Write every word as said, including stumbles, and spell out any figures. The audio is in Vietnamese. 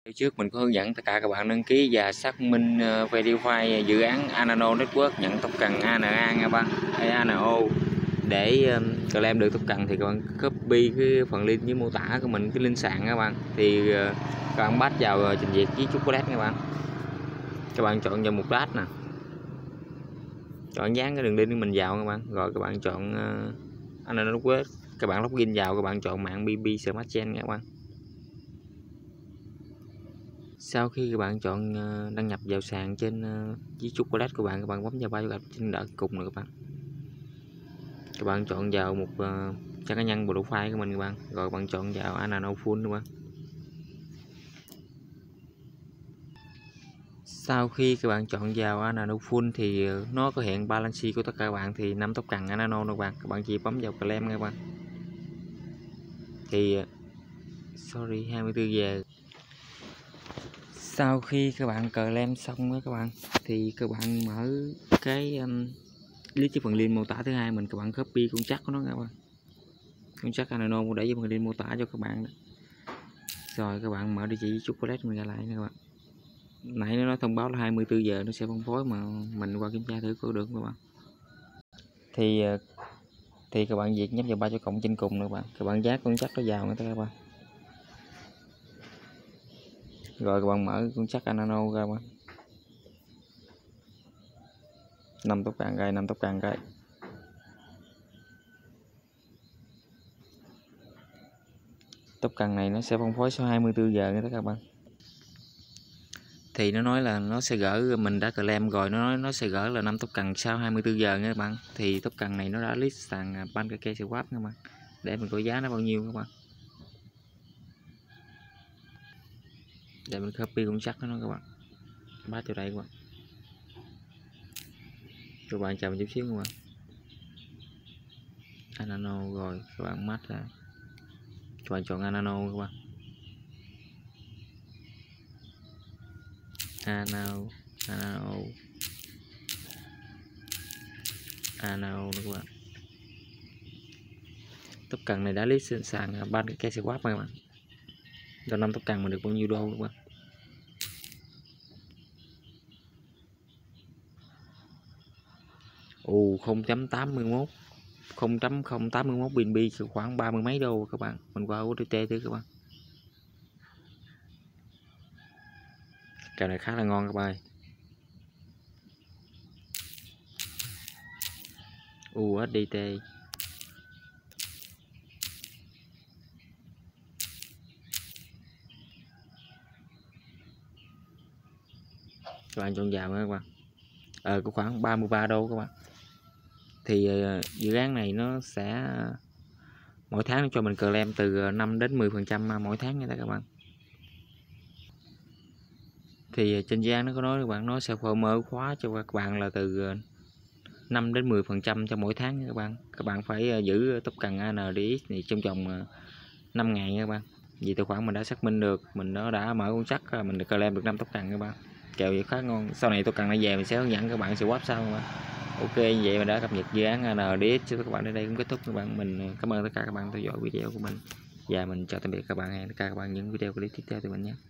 Trước mình có hướng dẫn tất cả các bạn đăng ký và xác minh uh, verify dự án Anano Network nhận token a en a nha bạn, hay a en ô. Để um, claim được token thì các bạn copy cái phần link với mô tả của mình, cái link sàn các bạn, thì uh, các bạn bắt vào uh, trình duyệt với chocolate các bạn. Các bạn chọn vào một lát nè, chọn dán cái đường link của mình vào các bạn, rồi các bạn chọn uh, Anano Network, các bạn login vào, các bạn chọn mạng bê bê Smart Chain các bạn. Sau khi các bạn chọn uh, đăng nhập vào sàn trên uh, với chocolate của bạn, các bạn bấm vào ba chuột trên đợt cùng rồi các bạn. Các bạn chọn vào một uh, trang cá nhân profile của mình các bạn, rồi các bạn chọn vào Anano Full các bạn. Sau khi các bạn chọn vào Anano Full thì nó có hiện balance của tất cả các bạn thì năm token Anano các bạn. Các bạn chỉ bấm vào claim các bạn. Thì sorry hai mươi tư giờ. Sau khi các bạn claim xong đó các bạn, thì các bạn mở cái um, list cái phần link mô tả thứ hai mình, các bạn copy con chắc của nó các bạn. Con chắc Anano để với phần link mô tả cho các bạn đó. Rồi các bạn mở địa chỉ chocolate mình ra lại nha các bạn. Nãy nó nói thông báo là hai mươi tư giờ nó sẽ phân phối, mà mình qua kiểm tra thử có được các bạn. Thì thì các bạn việc nhấp vào ba chữ cộng trên cùng nữa các bạn. Các bạn dán con chắc nó vào nữa các bạn. Rồi các bạn mở con chắc Anano ra các bạn. năm tóc càng gai, năm tóc càng gai. Tóc càng này nó sẽ phân phối sau hai mươi tư giờ nữa các bạn. Thì nó nói là nó sẽ gỡ, mình đã claim rồi, nó nói nó sẽ gỡ là năm tóc cần sau hai mươi tư giờ nha các bạn. Thì tóc cần này nó đã list sàn PancakeSwap các bạn, để mình coi giá nó bao nhiêu các bạn. Để mình copy cũng chắc nó các bạn, bắt vào đây các bạn. Các bạn chờ một chút xíu các bạn. Anano rồi các bạn mắt ra, các bạn chọn Anano các bạn. Anano, Anano, Anano nữa các bạn. Tóc cần này đã list sàn PancakeSwap các bạn. Rồi năm tóc cần mình được bao nhiêu đô các bạn. Ồ, không chấm tám mươi mốt, không chấm không tám mươi mốt bê en bê, khoảng ba mươi mấy đô các bạn. Mình qua u ét đê thử các bạn. Kèo này khá là ngon các bạn. u ét đê tê. Các bạn chọn vào các bạn. Ờ, có khoảng ba mươi ba đô các bạn. Thì uh, dự án này nó sẽ mỗi tháng nó cho mình claim từ năm đến mười phần trăm mỗi tháng nha các bạn. Thì trên dự án nó có nói các bạn, nó sẽ mở khóa cho các bạn là từ năm đến mười phần trăm cho mỗi tháng nha các bạn. Các bạn phải giữ token a en đê ích này trong vòng năm ngày nha các bạn. Vì tài khoản mình đã xác minh được, mình nó đã mở con chắc, mình được claim được năm token các bạn. Kèo vậy khá ngon. Sau này token này về mình sẽ hướng dẫn các bạn swap sau các bạn. Ok, vậy mình đã cập nhật dự án a en đê ích cho các bạn. Đến đây cũng kết thúc các bạn. Mình cảm ơn tất cả các bạn theo dõi video của mình, và mình chào tạm biệt các bạn. Hẹn tất cả các bạn những video clip tiếp theo từ mình nhé.